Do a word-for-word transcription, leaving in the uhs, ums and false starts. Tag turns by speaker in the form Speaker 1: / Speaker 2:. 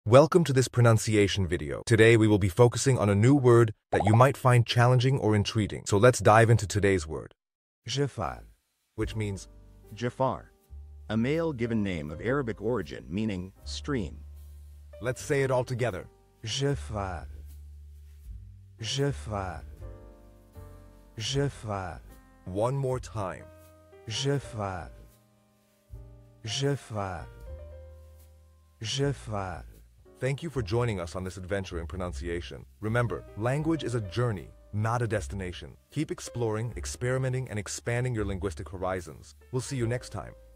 Speaker 1: Welcome to this pronunciation video. Today we will be focusing on a new word that you might find challenging or intriguing. So let's dive into today's word,
Speaker 2: Jafar.
Speaker 1: which means
Speaker 2: Jafar. A male given name of Arabic origin meaning stream.
Speaker 1: let's say it all together.
Speaker 2: Jafar. Jafar. Jafar.
Speaker 1: One more time.
Speaker 2: Jafar. Jafar. Jafar.
Speaker 1: Thank you for joining us on this adventure in pronunciation. Remember, language is a journey, not a destination. Keep exploring, experimenting, and expanding your linguistic horizons. We'll see you next time.